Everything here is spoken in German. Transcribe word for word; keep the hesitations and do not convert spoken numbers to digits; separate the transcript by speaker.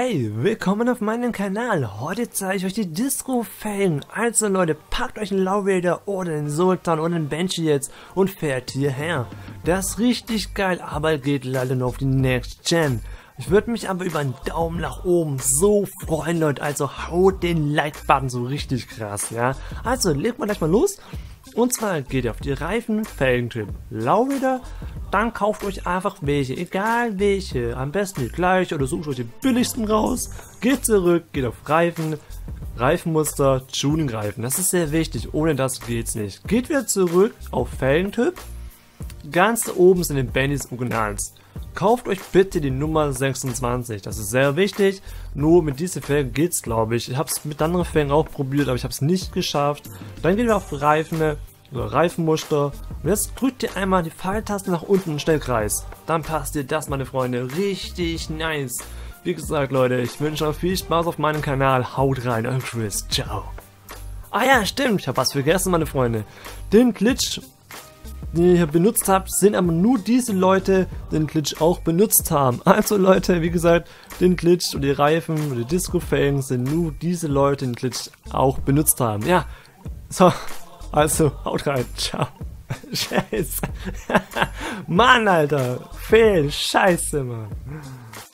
Speaker 1: Hey, willkommen auf meinem Kanal. Heute zeige ich euch die Disco-Felgen. Also Leute, packt euch einen Lowrider oder einen Sultan oder einen Banshee jetzt und fährt hierher. Das ist richtig geil, aber geht leider nur auf die Next Gen. Ich würde mich aber über einen Daumen nach oben so freuen, Leute. Also haut den Like-Button so richtig krass, ja. Also legt mal gleich mal los. Und zwar geht ihr auf die Reifen, Felgentyp Lowrider, dann kauft euch einfach welche, egal welche, am besten die gleich oder sucht euch die billigsten raus, geht zurück, geht auf Reifen, Reifenmuster, Tuning-Reifen, das ist sehr wichtig, ohne das geht's nicht. Geht wieder zurück auf Felgentyp, ganz oben sind die Bandys Originals. Kauft euch bitte die Nummer sechsundzwanzig, das ist sehr wichtig, nur mit dieser Felge geht's glaube ich. Ich habe es mit anderen Felgen auch probiert, aber ich habe es nicht geschafft. Dann geht ihr auf Reifen, oder Reifenmuster und jetzt drückt ihr einmal die Pfeiltaste nach unten und Stellkreis. Dann passt ihr das, meine Freunde, richtig nice. Wie gesagt Leute, ich wünsche euch viel Spaß auf meinem Kanal, haut rein, euer Chris, ciao. Ah ja, stimmt, ich habe was vergessen, meine Freunde. Den Glitch, den ihr hier benutzt habt, sind aber nur diese Leute, die den Glitch auch benutzt haben. Also Leute, wie gesagt, den Glitch und die Reifen und die Disco-Felgen sind nur diese Leute, die den Glitch auch benutzt haben. Ja, so, also haut rein, ciao. Scheiße. Mann, Alter, fehl, scheiße, Mann.